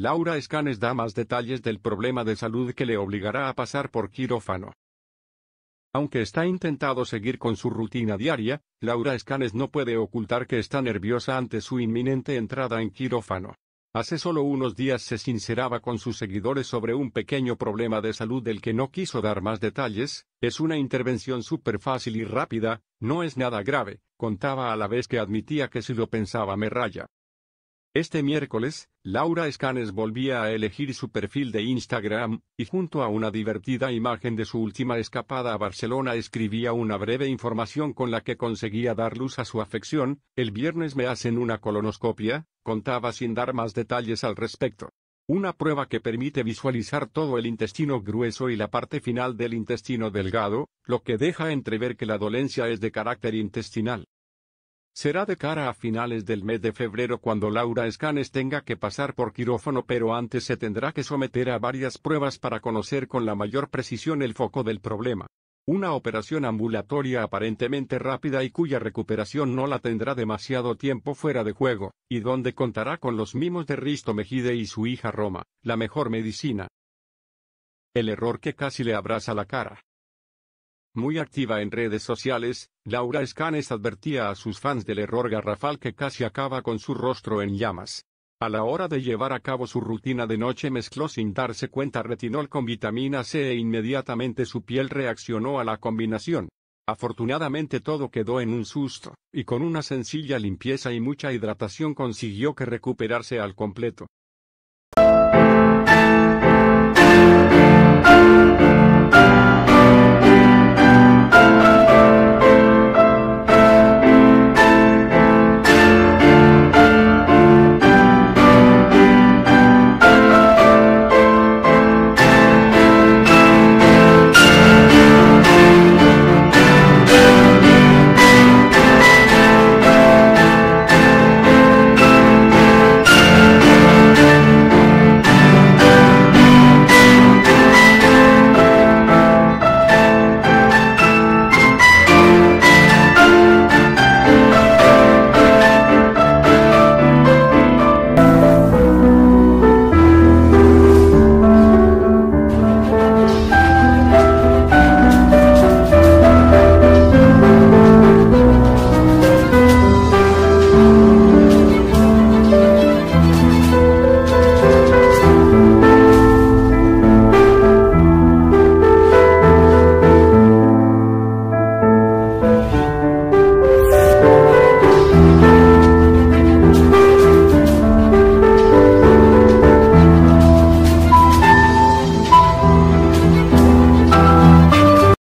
Laura Escanes da más detalles del problema de salud que le obligará a pasar por quirófano. Aunque está intentando seguir con su rutina diaria, Laura Escanes no puede ocultar que está nerviosa ante su inminente entrada en quirófano. Hace solo unos días se sinceraba con sus seguidores sobre un pequeño problema de salud del que no quiso dar más detalles. Es una intervención súper fácil y rápida, no es nada grave, contaba a la vez que admitía que si lo pensaba me raya. Este miércoles, Laura Escanes volvía a elegir su perfil de Instagram, y junto a una divertida imagen de su última escapada a Barcelona escribía una breve información con la que conseguía dar luz a su afección. El viernes me hacen una colonoscopia, contaba sin dar más detalles al respecto. Una prueba que permite visualizar todo el intestino grueso y la parte final del intestino delgado, lo que deja entrever que la dolencia es de carácter intestinal. Será de cara a finales del mes de febrero cuando Laura Escanes tenga que pasar por quirófano, pero antes se tendrá que someter a varias pruebas para conocer con la mayor precisión el foco del problema. Una operación ambulatoria aparentemente rápida y cuya recuperación no la tendrá demasiado tiempo fuera de juego, y donde contará con los mimos de Risto Mejide y su hija Roma, la mejor medicina. El error que casi le abraza la cara. Muy activa en redes sociales, Laura Escanes advertía a sus fans del error garrafal que casi acaba con su rostro en llamas. A la hora de llevar a cabo su rutina de noche mezcló sin darse cuenta retinol con vitamina C e inmediatamente su piel reaccionó a la combinación. Afortunadamente todo quedó en un susto, y con una sencilla limpieza y mucha hidratación consiguió que recuperarse al completo.